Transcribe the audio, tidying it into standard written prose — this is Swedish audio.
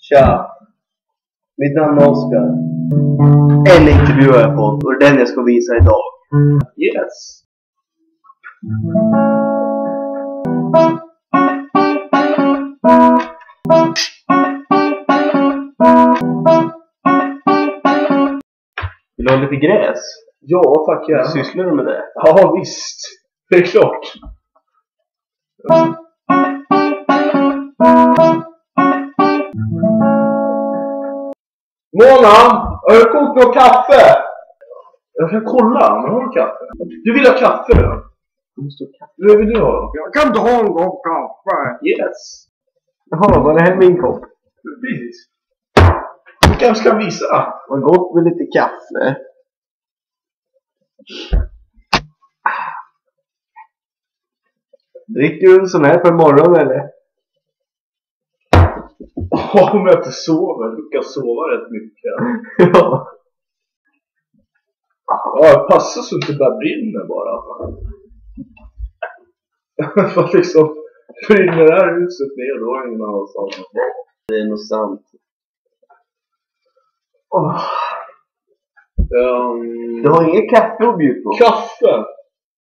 Tja. Mitt namn är Oskar. En intervju har jag fått och det är den jag ska visa idag. Yes. Vill du ha lite gräs? Ja, tack gärna. Sysslar du med det? Ja, visst. Det är klart. Mona, har du kokt något kaffe? Jag kan kolla, men har du kaffe? Du vill ha kaffe då? Vad vill du ha då? Jag kan inte ha en kopp kaffe. Yes. Jaha, var det här min kopp? Precis. Du kanske ska visa. Vad gott med lite kaffe. Dricker du en sån här per morgon eller? Om jag inte sover, du kan sova rätt mycket. Ja. Ja, passa så inte bara brinner bara. För att liksom brinner det här huset ner, då har ingen annanstans att vara. Det är nog sant. Oh. Du har inget kaffe att bjuda på? Kaffe?